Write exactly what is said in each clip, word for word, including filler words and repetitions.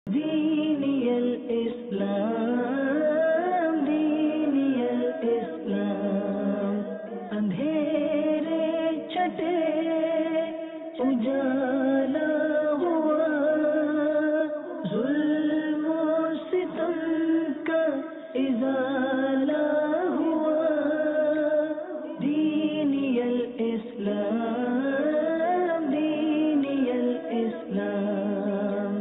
دینی الاسلام دینی الاسلام اندھیرے چھٹے اجالا ہوا ظلم و ستم کا ازالہ ہوا دینی الاسلام دینی الاسلام.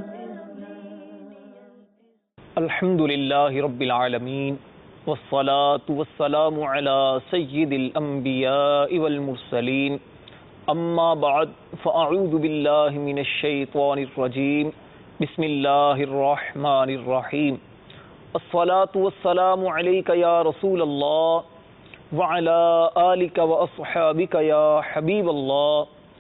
الحمد للہ رب العالمین والصلاة والسلام علی سید الانبیاء والمرسلین اما بعد فاعوذ باللہ من الشیطان الرجیم بسم اللہ الرحمن الرحیم. الصلاة والسلام علیک یا رسول اللہ وعلی آلک واصحابک یا حبیب اللہ.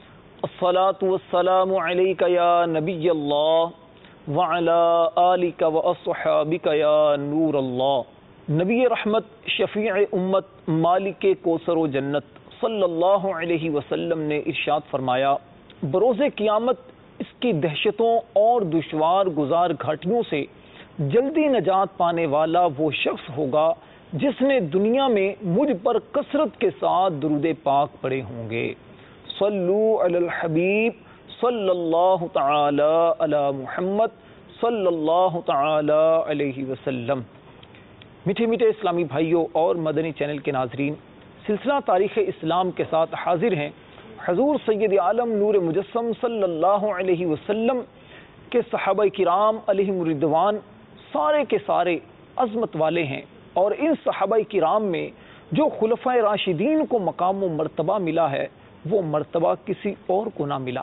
الصلاة والسلام علیک یا نبی اللہ وعلی آلک واصحابک یا نور اللہ. نبی رحمت شفیع امت مالک کوثر و جنت صلی اللہ علیہ وسلم نے ارشاد فرمایا، بروز قیامت اس کی دہشتوں اور دشوار گزار گھاٹیوں سے جلدی نجات پانے والا وہ شخص ہوگا جس نے دنیا میں مجھ پر کثرت کے ساتھ درود پاک پڑھے ہوں گے. صلو علی الحبیب صلی اللہ تعالی علی محمد صلی اللہ تعالی علیہ وسلم. میٹھے میٹھے اسلامی بھائیوں اور مدنی چینل کے ناظرین، سلسلہ تاریخ اسلام کے ساتھ حاضر ہیں. حضور سید عالم نور مجسم صلی اللہ علیہ وسلم کے صحابہ کرام علیہم الرضوان سارے کے سارے عظمت والے ہیں، اور ان صحابہ کرام میں جو خلفائے راشدین کو مقام و مرتبہ ملا ہے وہ مرتبہ کسی اور کو نہ ملا.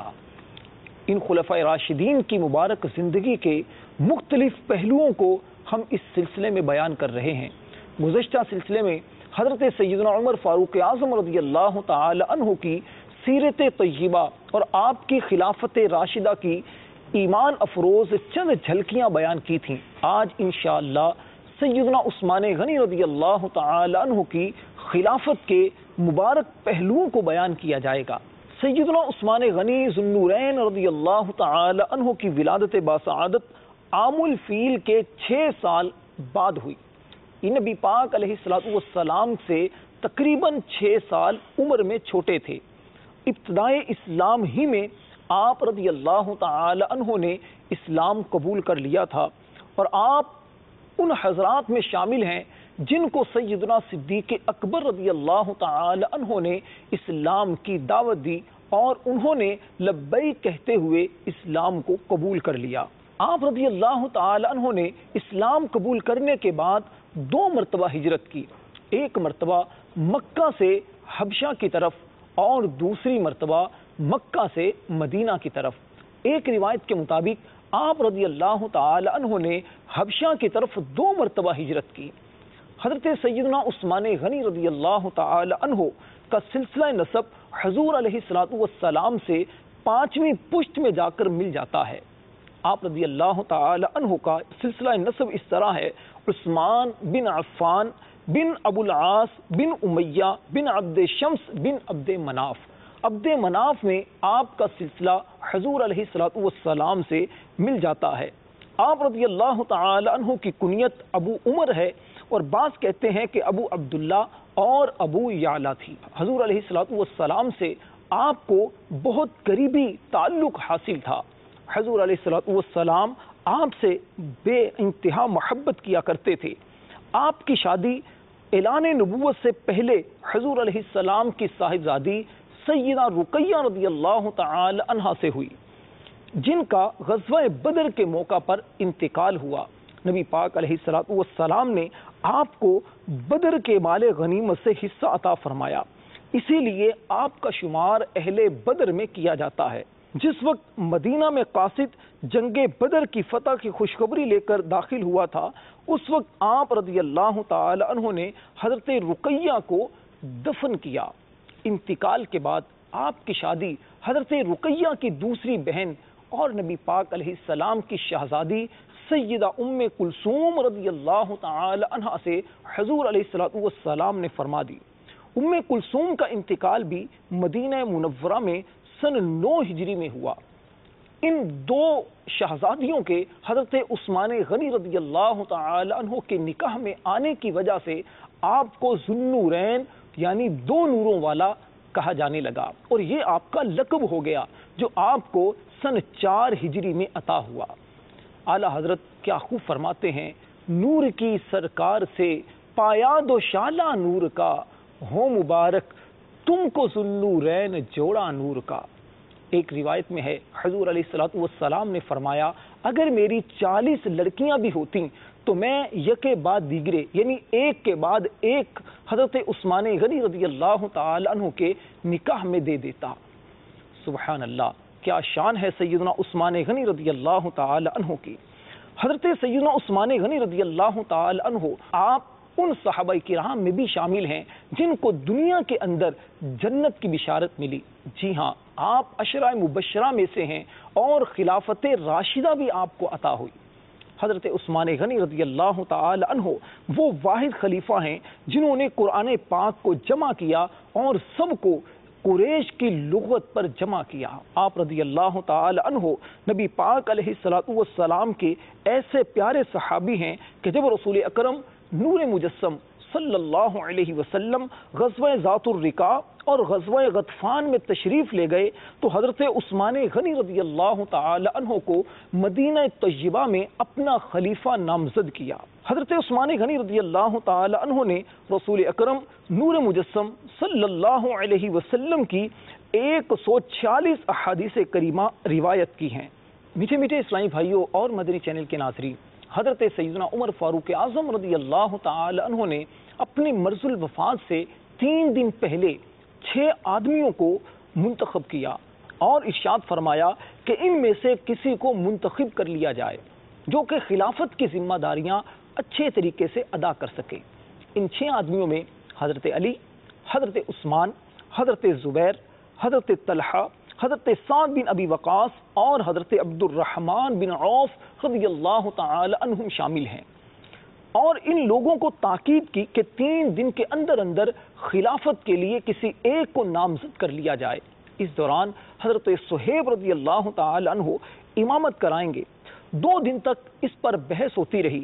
ان خلفائے راشدین کی مبارک زندگی کے مختلف پہلوؤں کو ہم اس سلسلے میں بیان کر رہے ہیں. گزشتہ سلسلے میں حضرت سیدنا عمر فاروق اعظم رضی اللہ تعالی عنہ کی سیرت طیبہ اور آپ کی خلافت راشدہ کی ایمان افروز چند جھلکیاں بیان کی تھیں. آج انشاءاللہ سیدنا عثمان غنی رضی اللہ تعالی عنہ کی خلافت کے مبارک پہلوؤں کو بیان کیا جائے گا. سیدنا عثمان غنی ذو النورین رضی اللہ تعالی عنہ کی ولادت باسعادت عام الفیل کے چھ سال بعد ہوئی. یہ نبی پاک علیہ الصلوۃ والسلام سے تقریباً چھ سال عمر میں چھوٹے تھے. ابتدائے اسلام ہی میں آپ رضی اللہ تعالی عنہ نے اسلام قبول کر لیا تھا، اور آپ ان حضرات میں شامل ہیں جن کو سیدنا صدیق اکبر رضی اللہ تعالی عنہ نے اسلام کی دعوت دی اور انہوں نے لبیک کہتے ہوئے اسلام کو قبول کر لیا. آپ رضی اللہ تعالی عنہ نے اسلام قبول کرنے کے بعد دو مرتبہ ہجرت کی، ایک مرتبہ مکہ سے حبشہ کی طرف اور دوسری مرتبہ مکہ سے مدینہ کی طرف. ایک روایت کے مطابق آپ رضی اللہ تعالی عنہ نے حبشہ کی طرف دو مرتبہ ہجرت کی. حضرت سیدنا عثمان غنی رضی اللہ تعالی عنہ کا سلسلہ نسب حضور علیہ الصلوۃ والسلام سے پانچویں پشت میں جا کر مل جاتا ہے. آپ رضی اللہ تعالی عنہ کا سلسلہ نسب اس طرح ہے: عثمان بن عفان بن ابو العاص بن امیہ بن عبد شمس بن عبد مناف. عبد مناف میں آپ کا سلسلہ حضور علیہ الصلوۃ والسلام سے مل جاتا ہے. آپ رضی اللہ تعالی عنہ کی کنیت ابو عمر ہے، اور بعض کہتے ہیں کہ ابو عبداللہ اور ابو یعلا تھی. حضور علیہ الصلوۃ والسلام سے آپ کو بہت قریبی تعلق حاصل تھا. حضور علیہ الصلوۃ والسلام آپ سے بے انتہا محبت کیا کرتے تھے. آپ کی شادی اعلان نبوت سے پہلے حضور علیہ السلام کی صاحبزادی سیدہ رقیہ رضی اللہ تعالی عنہا سے ہوئی، جن کا غزوہ بدر کے موقع پر انتقال ہوا. نبی پاک علیہ الصلوۃ والسلام نے آپ کو بدر کے مال غنیمت سے حصہ عطا فرمایا، اسی لیے آپ کا شمار اہل بدر میں کیا جاتا ہے. جس وقت مدینہ میں قاصد جنگ بدر کی فتح کی خوشخبری لے کر داخل ہوا تھا، اس وقت آپ رضی اللہ تعالی عنہ نے حضرت رقیہ کو دفن کیا. انتقال کے بعد آپ کی شادی حضرت رقیہ کی دوسری بہن اور نبی پاک علیہ السلام کی شہزادی سیدہ ام کلثوم رضی اللہ تعالی عنہ سے حضور علیہ الصلوۃ والسلام نے فرما دی. ام کلثوم کا انتقال بھی مدینہ منورہ میں سن نو ہجری میں ہوا. ان دو شہزادیوں کے حضرت عثمان غنی رضی اللہ تعالی عنہ کے نکاح میں آنے کی وجہ سے آپ کو ذوالنورین یعنی دو نوروں والا کہا جانے لگا، اور یہ آپ کا لقب ہو گیا جو آپ کو سن چار ہجری میں عطا ہوا۔ اعلیٰ حضرت کیا خوب فرماتے ہیں، نور کی سرکار سے پایا دو شالہ نور کا، ہو مبارک تم کو ذوالنورین جوڑا نور کا۔ ایک روایت میں ہے حضور علیہ الصلوۃ والسلام نے فرمایا اگر میری چالیس لڑکیاں بھی ہوتی تو میں یکے بعد دیگرے یعنی ایک کے بعد ایک حضرت عثمان غنی رضی اللہ تعالی عنہ کے نکاح میں دے دیتا۔ سبحان اللہ، کیا شان ہے سیدنا عثمان غنی رضی اللہ تعالی عنہ کی۔ حضرت سیدنا عثمان غنی رضی اللہ تعالی عنہ آپ ان صحابہ کرام میں بھی شامل ہیں جن کو دنیا کے اندر جنت کی بشارت ملی۔ جی ہاں، آپ عشرہ مبشرہ میں سے ہیں اور خلافت راشدہ بھی آپ کو عطا ہوئی۔ حضرت عثمان غنی رضی اللہ تعالی عنہ وہ واحد خلیفہ ہیں جنہوں نے قرآن پاک کو جمع کیا اور سب کو قریش کی لغت پر جمع کیا۔ آپ رضی اللہ تعالی عنہ نبی پاک علیہ الصلوۃ والسلام کے ایسے پیارے صحابی ہیں کہ جب رسول اکرم نور مجسم صلی اللہ علیہ وسلم غزوہ ذات الرقاع اور غزوہ غطفان میں تشریف لے گئے تو حضرت عثمان غنی رضی اللہ تعالی عنہ کو مدینہ طیبہ میں اپنا خلیفہ نامزد کیا۔ حضرت عثمان غنی رضی اللہ تعالی عنہ نے رسول اکرم نور مجسم صلی اللہ علیہ وسلم کی ایک سو چھیالیس احادیث کریمہ روایت کی ہیں۔ میٹھے میٹھے اسلامی بھائیوں اور مدنی چینل کے ناظرین، حضرت سیدنا عمر فاروق اعظم رضی اللہ تعالی عنہ نے اپنی مرض الوفات سے تین دن پہلے چھ آدمیوں کو منتخب کیا اور ارشاد فرمایا کہ ان میں سے کسی کو منتخب کر لیا جائے جو کہ خلافت کی ذمہ داریاں اچھے طریقے سے ادا کر سکے۔ ان چھ آدمیوں میں حضرت علی، حضرت عثمان، حضرت زبیر، حضرت طلحہ، حضرت سعد بن ابی وقاص اور حضرت عبد الرحمن بن عوف رضی اللہ تعالی عنہم شامل ہیں، اور ان لوگوں کو تاکید کی کہ تین دن کے اندر اندر خلافت کے لیے کسی ایک کو نامزد کر لیا جائے۔ اس دوران حضرت صہیب رضی اللہ تعالی عنہ امامت کرائیں گے۔ دو دن تک اس پر بحث ہوتی رہی۔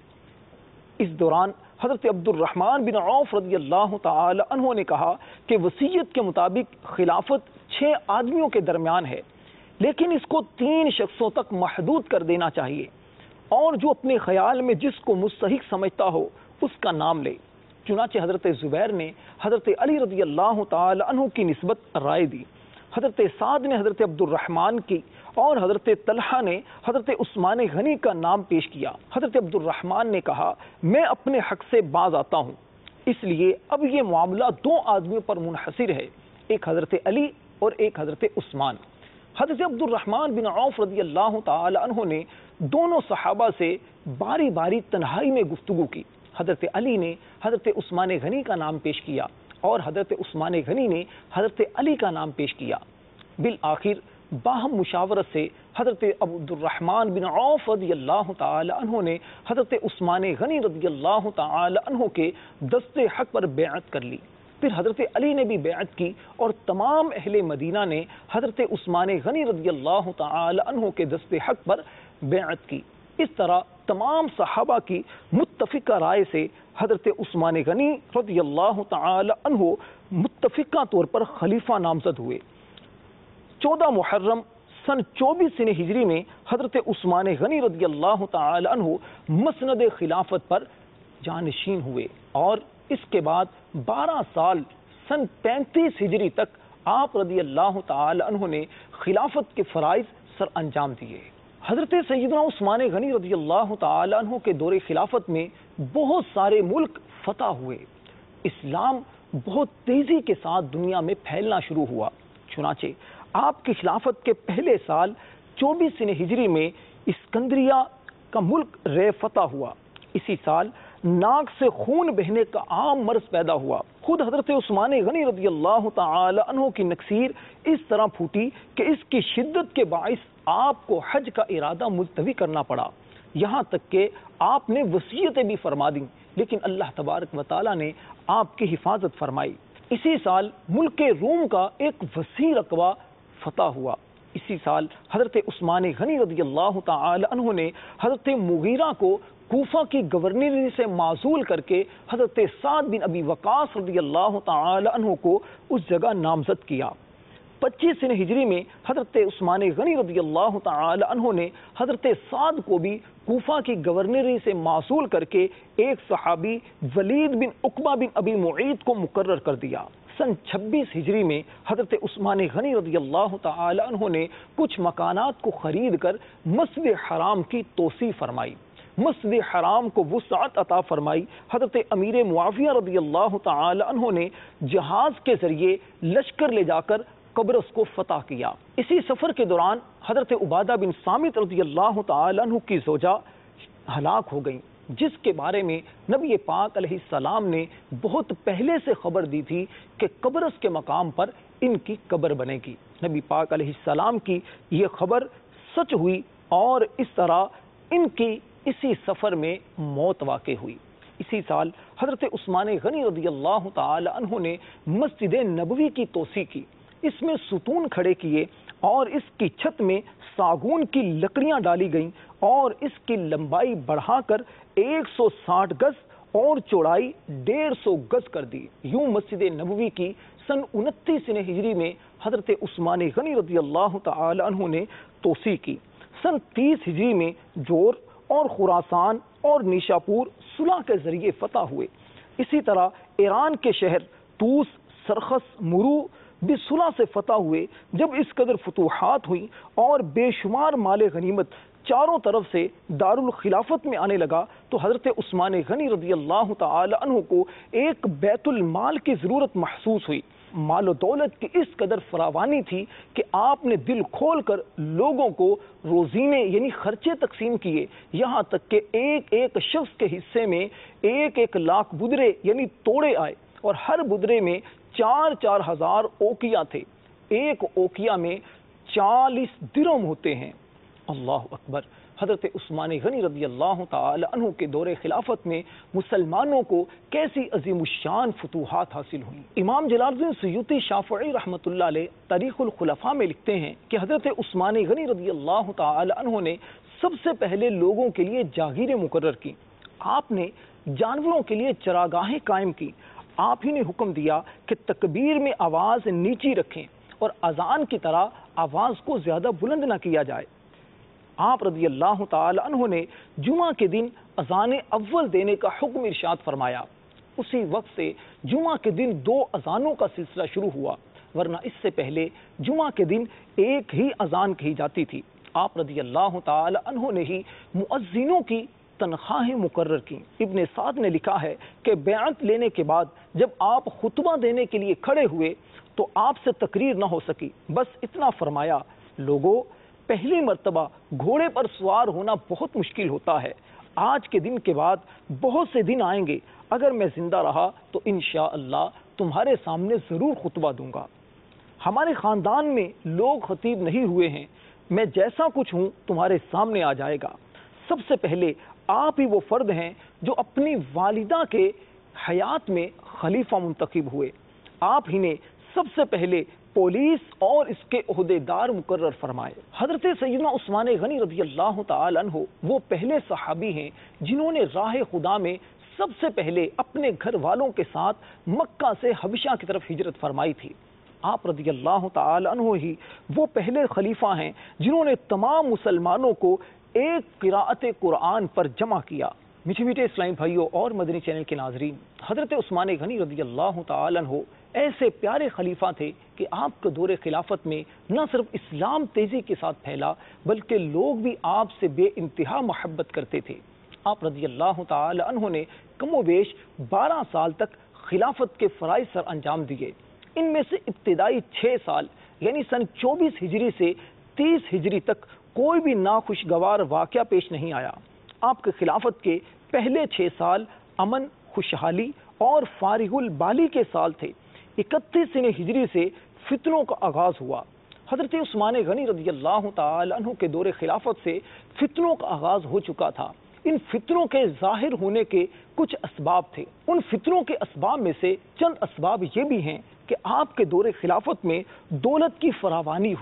اس دوران حضرت عبد الرحمن بن عوف رضی اللہ تعالی عنہ نے کہا کہ وصیت کے مطابق خلافت چھ آدمیوں کے درمیان ہے، لیکن اس کو تین شخصوں تک محدود کر دینا چاہیے، اور جو اپنے خیال میں جس کو مستحق سمجھتا ہو اس کا نام لے۔ چنانچہ حضرت زبیر نے حضرت علی رضی اللہ تعالی عنہ کی نسبت رائے دی، حضرت سعد نے حضرت عبد الرحمن کی اور حضرت طلحہ نے حضرت عثمان غنی کا نام پیش کیا۔ حضرت عبد الرحمن نے کہا میں اپنے حق سے باز آتا ہوں، اس لیے اب یہ معاملہ دو آدمیوں پر منحصر ہے، ایک حضرت علی اور ایک حضرت عثمان۔ حضرت عبد الرحمن بن عوف رضی اللہ تعالی عنہ نے دونوں صحابہ سے باری باری تنہائی میں گفتگو کی۔ حضرت علی نے حضرت عثمان غنی کا نام پیش کیا اور حضرت عثمان غنی نے حضرت علی کا نام پیش کیا۔ بالآخر باہم مشاورت سے حضرت عبد الرحمن بن عوف رضی اللہ تعالی عنہ نے حضرت عثمان غنی رضی اللہ تعالی عنہ کے دست حق پر بیعت کر لی۔ پھر حضرت علی نے بھی بیعت کی اور تمام اہل مدینہ نے حضرت عثمان غنی رضی اللہ تعالی عنہ کے دست حق پر بیعت کی۔ اس طرح تمام صحابہ کی متفقہ رائے سے حضرت عثمان غنی رضی اللہ تعالی عنہ متفقہ طور پر خلیفہ نامزد ہوئے۔ چودہ محرم سن چوبیس ہجری میں حضرت عثمان غنی رضی اللہ تعالی عنہ مسند خلافت پر جانشین ہوئے، اور اس کے بعد بارہ سال سن پینتیس ہجری تک آپ رضی اللہ تعالی عنہ نے خلافت کے فرائض سر انجام دیے۔ حضرت سیدنا عثمان غنی رضی اللہ تعالی عنہ کے دور خلافت میں بہت سارے ملک فتح ہوئے، اسلام بہت تیزی کے ساتھ دنیا میں پھیلنا شروع ہوا۔ چنانچہ آپ کی خلافت کے پہلے سال چوبیس ہجری میں اسکندریہ کا ملک رے فتح ہوا۔ اسی سال ناک سے خون بہنے کا عام مرض پیدا ہوا۔ خود حضرت عثمان غنی رضی اللہ تعالی عنہ کی نکسیر اس طرح پھوٹی کہ اس کی شدت کے باعث آپ کو حج کا ارادہ ملتوی کرنا پڑا، یہاں تک کہ آپ نے وصیتیں بھی فرما دیں، لیکن اللہ تبارک و تعالی نے آپ کی حفاظت فرمائی۔ اسی سال ملک روم کا ایک وسیع رقبہ فتح ہوا۔ اسی سال حضرت عثمان غنی رضی اللہ تعالی عنہ نے حضرت مغیرہ کو کوفہ کی گورنری سے معزول کر کے حضرت سعد بن ابی وقاص رضی اللہ تعالی عنہ کو اس جگہ نامزد کیا۔ پچیس سن ہجری میں حضرت عثمان غنی رضی اللہ تعالی عنہ نے حضرت سعد کو بھی کوفہ کی گورنری سے معزول کر کے ایک صحابی ولید بن عقبہ بن ابی معیط کو مقرر کر دیا۔ سن چھبیس ہجری میں حضرت عثمان غنی رضی اللہ تعالی عنہ نے کچھ مکانات کو خرید کر مسجد حرام کی توسیع فرمائی، مسجد حرام کو وسعت عطا فرمائی۔ حضرت امیر معاویہ رضی اللہ تعالی عنہ نے جہاز کے ذریعے لشکر لے جا کر قبرص کو فتح کیا۔ اسی سفر کے دوران حضرت عبادہ بن صامت رضی اللہ تعالی عنہ کی زوجہ ہلاک ہو گئیں، جس کے بارے میں نبی پاک علیہ السلام نے بہت پہلے سے خبر دی تھی کہ قبرص کے مقام پر ان کی قبر بنے گی۔ نبی پاک علیہ السلام کی یہ خبر سچ ہوئی اور اس طرح ان کی اسی سفر میں موت واقع ہوئی۔ اسی سال حضرت عثمان غنی رضی اللہ تعالی عنہ نے مسجد نبوی کی توسیع کی، اس میں ستون کھڑے کیے اور اس کی چھت میں ساگون کی لکڑیاں ڈالی گئیں اور اس کی لمبائی بڑھا کر ایک سو ساٹھ گز اور چوڑائی ڈیڑھ سو گز کر دی۔ یوں مسجد نبوی کی سن انتیس ہجری میں حضرت عثمان غنی رضی اللہ تعالی عنہ نے توسیع کی۔ سن تیس ہجری میں جور اور خراسان اور نیشاپور صلح کے ذریعے فتح ہوئے۔ اسی طرح ایران کے شہر طوس، سرخس، مرو بھی صلح سے فتح ہوئے۔ جب اس قدر فتوحات ہوئی اور بے شمار مال غنیمت چاروں طرف سے دارالخلافت میں آنے لگا تو حضرت عثمان غنی رضی اللہ تعالی عنہ کو ایک بیت المال کی ضرورت محسوس ہوئی۔ مال و دولت کی اس قدر فراوانی تھی کہ آپ نے دل کھول کر لوگوں کو روزینے یعنی خرچے تقسیم کیے، یہاں تک کہ ایک ایک شخص کے حصے میں ایک ایک لاکھ بدرے یعنی توڑے آئے اور ہر بدرے میں چار چار ہزار اوکیا تھے۔ ایک اوکیا میں چالیس درہم ہوتے ہیں۔ اللہ اکبر۔ حضرت عثمان غنی رضی اللہ تعالی عنہ کے دور خلافت میں مسلمانوں کو کیسی عظیم الشان فتوحات حاصل ہوئیں۔ امام جلال الدین سیوطی شافعی رحمۃ اللہ علیہ تاریخ الخلفاء میں لکھتے ہیں کہ حضرت عثمان غنی رضی اللہ تعالی عنہ نے سب سے پہلے لوگوں کے لیے جاگیریں مقرر کی۔ آپ نے جانوروں کے لیے چراگاہیں قائم کی۔ آپ ہی نے حکم دیا کہ تکبیر میں آواز نیچی رکھیں اور اذان کی طرح آواز کو زیادہ بلند نہ کیا جائے۔ آپ رضی اللہ تعالی عنہ نے جمعہ کے دن اذان اول دینے کا حکم ارشاد فرمایا۔ اسی وقت سے جمعہ کے دن دو اذانوں کا سلسلہ شروع ہوا، ورنہ اس سے پہلے جمعہ کے دن ایک ہی اذان کہی جاتی تھی۔ آپ رضی اللہ تعالی عنہ نے ہی مؤذنوں کی تنخواہیں مقرر کی۔ ابن سعد نے لکھا ہے کہ بیعت لینے کے بعد جب آپ خطبہ دینے کے لیے کھڑے ہوئے تو آپ سے تقریر نہ ہو سکی، بس اتنا فرمایا، لوگو پہلی مرتبہ گھوڑے پر سوار ہونا بہت مشکل ہوتا ہے، آج کے دن کے بعد بہت سے دن آئیں گے، اگر میں زندہ رہا تو انشاءاللہ تمہارے سامنے ضرور خطبہ دوں گا۔ ہمارے خاندان میں لوگ خطیب نہیں ہوئے ہیں، میں جیسا کچھ ہوں تمہارے سامنے آ جائے گا۔ سب سے پہلے آپ ہی وہ فرد ہیں جو اپنی والدہ کے حیات میں خلیفہ منتخب ہوئے۔ آپ ہی نے سب سے پہلے پولیس اور اس کے عہدیدار مقرر فرمائے۔ حضرت سیدنا عثمان غنی رضی اللہ تعالی عنہ وہ پہلے صحابی ہیں جنہوں نے راہ خدا میں سب سے پہلے اپنے گھر والوں کے ساتھ مکہ سے حبشہ کی طرف ہجرت فرمائی تھی۔ آپ رضی اللہ تعالی عنہ ہی وہ پہلے خلیفہ ہیں جنہوں نے تمام مسلمانوں کو ایک قراءت قرآن پر جمع کیا۔ میٹھے میٹھے اسلامی بھائیوں اور مدنی چینل کے ناظرین، حضرت عثمان غنی رضی اللہ تعالی عنہ ایسے پیارے خلیفہ تھے کہ آپ کے دور خلافت میں نہ صرف اسلام تیزی کے ساتھ پھیلا بلکہ لوگ بھی آپ سے بے انتہا محبت کرتے تھے۔ آپ رضی اللہ تعالی عنہ نے کم و بیش بارہ سال تک خلافت کے فرائض سر انجام دیے۔ ان میں سے ابتدائی چھ سال یعنی سن چوبیس ہجری سے تیس ہجری تک کوئی بھی ناخوشگوار واقعہ پیش نہیں آیا۔ آپ کے خلافت کے پہلے چھ سال امن، خوشحالی اور فارغ البالی کے سال تھے۔ اکتیس سن ہجری سے فتنوں کا آغاز ہوا۔ حضرت عثمان غنی رضی اللہ تعالی عنہ کے دور خلافت سے فتنوں کا آغاز ہو چکا تھا۔ ان فتنوں کے ظاہر ہونے کے کچھ اسباب تھے۔ ان فتنوں کے اسباب میں سے چند اسباب یہ بھی ہیں کہ آپ کے دور خلافت میں دولت کی فراوانی ہوئی،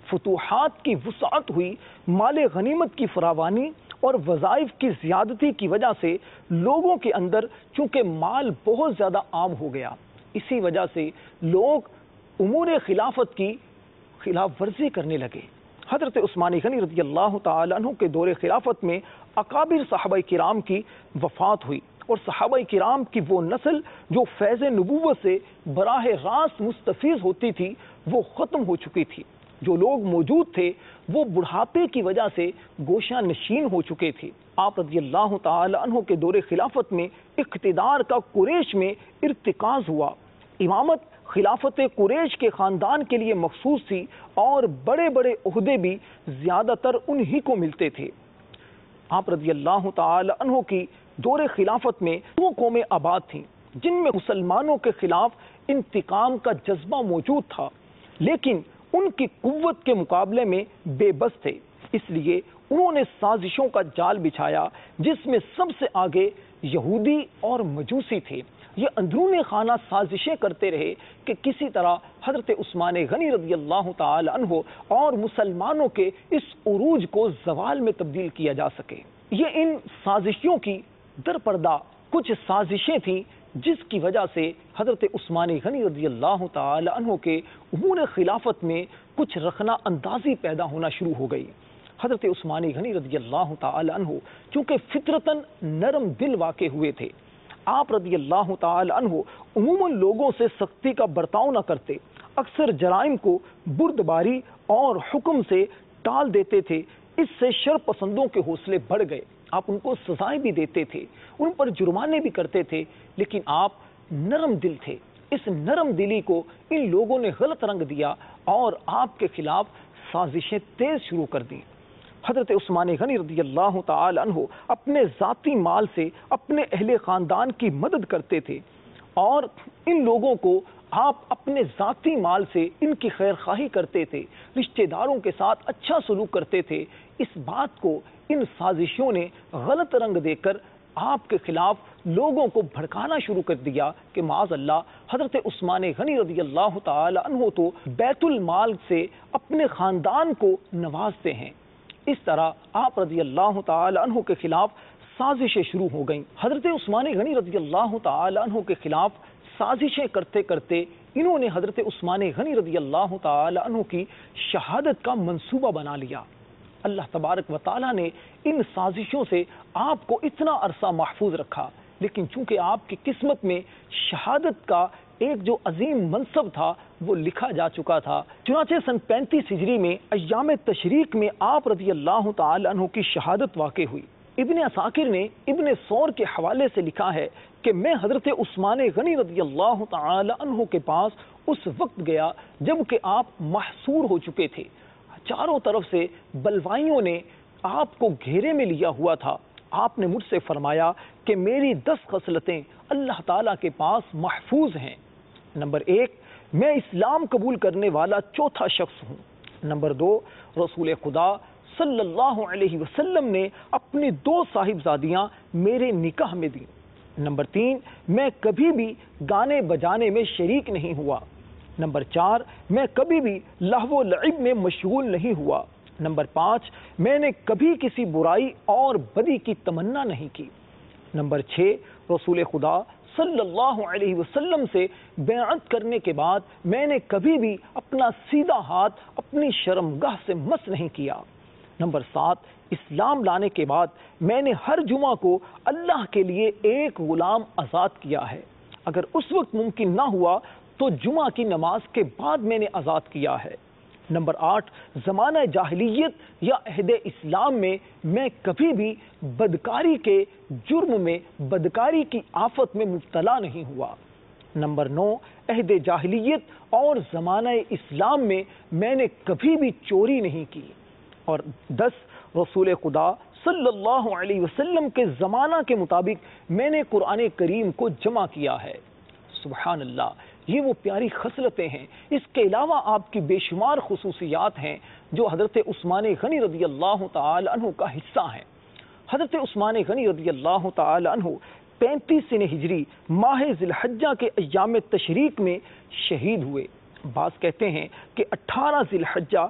فتوحات کی وسعت ہوئی، مال غنیمت کی فراوانی اور وظائف کی زیادتی کی وجہ سے لوگوں کے اندر چونکہ مال بہت زیادہ عام ہو گیا، اسی وجہ سے لوگ امور خلافت کی خلاف ورزی کرنے لگے۔ حضرت عثمان غنی رضی اللہ تعالیٰ عنہ کے دور خلافت میں اکابر صحابہ کرام کی وفات ہوئی، اور صحابہ کرام کی وہ نسل جو فیض نبوت سے براہ راست مستفیض ہوتی تھی وہ ختم ہو چکی تھی۔ جو لوگ موجود تھے وہ بڑھاپے کی وجہ سے گوشہ نشین ہو چکے تھے۔ آپ رضی اللہ تعالی عنہ کے دور خلافت میں اقتدار کا قریش میں ارتکاز ہوا۔ امامت خلافت قریش کے خاندان کے لیے مخصوص تھی اور بڑے بڑے عہدے بھی زیادہ تر انہی کو ملتے تھے۔ آپ رضی اللہ تعالی عنہ کی دور خلافت میں دو قومیں آباد تھیں جن میں مسلمانوں کے خلاف انتقام کا جذبہ موجود تھا، لیکن ان کی قوت کے مقابلے میں بے بس تھے، اس لیے انہوں نے سازشوں کا جال بچھایا جس میں سب سے آگے یہودی اور مجوسی تھے۔ یہ اندرون خانہ سازشیں کرتے رہے کہ کسی طرح حضرت عثمان غنی رضی اللہ تعالی عنہ اور مسلمانوں کے اس عروج کو زوال میں تبدیل کیا جا سکے۔ یہ ان سازشوں کی در پردہ کچھ سازشیں تھیں جس کی وجہ سے حضرت عثمان غنی رضی اللہ تعالی عنہ کے امور خلافت میں کچھ رخنہ اندازی پیدا ہونا شروع ہو گئی۔ حضرت عثمان غنی رضی اللہ تعالی عنہ چونکہ فطرتاً نرم دل واقع ہوئے تھے، آپ رضی اللہ تعالی عنہ عموماً لوگوں سے سختی کا برتاؤ نہ کرتے، اکثر جرائم کو بردباری اور حکم سے ٹال دیتے تھے۔ اس سے شر پسندوں کے حوصلے بڑھ گئے، آپ ان کو سزائیں بھی دیتے تھے، ان پر جرمانے بھی کرتے تھے، لیکن آپ نرم دل تھے۔ اس نرم دلی کو ان لوگوں نے غلط رنگ دیا اور آپ کے خلاف سازشیں تیز شروع کر دیں۔ حضرت عثمان غنی رضی اللہ تعالی عنہ اپنے ذاتی مال سے اپنے اہل خاندان کی مدد کرتے تھے اور ان لوگوں کو آپ اپنے ذاتی مال سے ان کی خیر خواہی کرتے تھے، رشتہ داروں کے ساتھ اچھا سلوک کرتے تھے۔ اس بات کو ان سازشوں نے غلط رنگ دے کر آپ کے خلاف لوگوں کو بھڑکانا شروع کر دیا کہ معاذ اللہ حضرت عثمان غنی رضی اللہ تعالی عنہ تو بیت المال سے اپنے خاندان کو نوازتے ہیں۔ اس طرح آپ رضی اللہ تعالی عنہ کے خلاف سازشیں شروع ہو گئیں۔ حضرت عثمان غنی رضی اللہ تعالی عنہ کے خلاف سازشیں کرتے کرتے انہوں نے حضرت عثمان غنی رضی اللہ تعالی عنہ کی شہادت کا منصوبہ بنا لیا۔ اللہ تبارک و تعالیٰ نے ان سازشوں سے آپ کو اتنا عرصہ محفوظ رکھا، لیکن چونکہ آپ کی قسمت میں شہادت کا ایک جو عظیم منصب تھا وہ لکھا جا چکا تھا۔ چنانچہ سن پینتیس ہجری میں ایام تشریق میں آپ رضی اللہ تعالی عنہ کی شہادت واقع ہوئی۔ ابن عساکر نے ابن ثور کے حوالے سے لکھا ہے کہ میں حضرت عثمان غنی رضی اللہ تعالی عنہ کے پاس اس وقت گیا جب کہ آپ محصور ہو چکے تھے، چاروں طرف سے بلوائیوں نے آپ کو گھیرے میں لیا ہوا تھا۔ آپ نے مجھ سے فرمایا کہ میری دس خصلتیں اللہ تعالیٰ کے پاس محفوظ ہیں۔ نمبر ایک، میں اسلام قبول کرنے والا چوتھا شخص ہوں۔ نمبر دو، رسول خدا صلی اللہ علیہ وسلم نے اپنی دو صاحبزادیاں میرے نکاح میں دیں۔ نمبر تین، میں کبھی بھی گانے بجانے میں شریک نہیں ہوا۔ نمبر چار، میں کبھی بھی لہو و لعب میں مشغول نہیں ہوا۔ نمبر پانچ، میں نے کبھی کسی برائی اور بدی کی تمنا نہیں کی۔ نمبر چھ، رسول خدا صلی اللہ علیہ وسلم سے بیعت کرنے کے بعد میں نے کبھی بھی اپنا سیدھا ہاتھ اپنی شرمگاہ سے مس نہیں کیا۔ نمبر سات، اسلام لانے کے بعد میں نے ہر جمعہ کو اللہ کے لیے ایک غلام آزاد کیا ہے، اگر اس وقت ممکن نہ ہوا تو جمعہ کی نماز کے بعد میں نے آزاد کیا ہے۔ نمبر آٹھ، زمانہ جاہلیت یا عہد اسلام میں میں کبھی بھی بدکاری کے جرم میں بدکاری کی آفت میں مبتلا نہیں ہوا۔ نمبر نو، عہد جاہلیت اور زمانہ اسلام میں میں نے کبھی بھی چوری نہیں کی۔ اور دس، رسول خدا صلی اللہ علیہ وسلم کے زمانہ کے مطابق میں نے قرآن کریم کو جمع کیا ہے۔ سبحان اللہ، یہ وہ پیاری خصلتیں ہیں۔ اس کے علاوہ آپ کی بے شمار خصوصیات ہیں جو حضرت عثمان غنی رضی اللہ تعالی عنہ کا حصہ ہیں۔ حضرت عثمان غنی رضی اللہ تعالی عنہ پینتیس سنہ ہجری ماہ ذی الحجہ کے ایام تشریق میں شہید ہوئے۔ بعض کہتے ہیں کہ اٹھارہ ذی الحجہ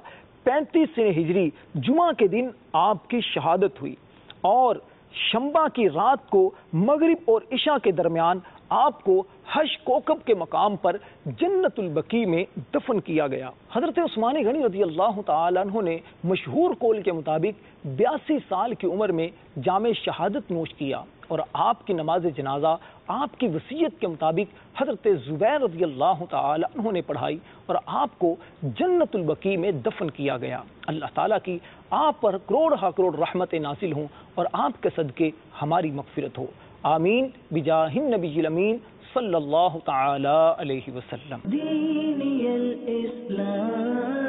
پینتیس ہجری جمعہ کے دن آپ کی شہادت ہوئی اور شنبہ کی رات کو مغرب اور عشاء کے درمیان آپ کو حش کوکب کے مقام پر جنت البقیع میں دفن کیا گیا۔ حضرت عثمان غنی رضی اللہ تعالیٰ عنہ نے مشہور قول کے مطابق بیاسی سال کی عمر میں جام شہادت نوش کیا اور آپ کی نماز جنازہ آپ کی وصیت کے مطابق حضرت زبیر رضی اللہ تعالیٰ عنہ نے پڑھائی اور آپ کو جنت البقیع میں دفن کیا گیا۔ اللہ تعالیٰ کی آپ پر کروڑ ہا کروڑ رحمتیں نازل ہوں اور آپ کے صدقے ہماری مغفرت ہو، آمین بجاہ النبی الامین صلی اللہ تعالی علیہ وسلم۔ دینی الاسلام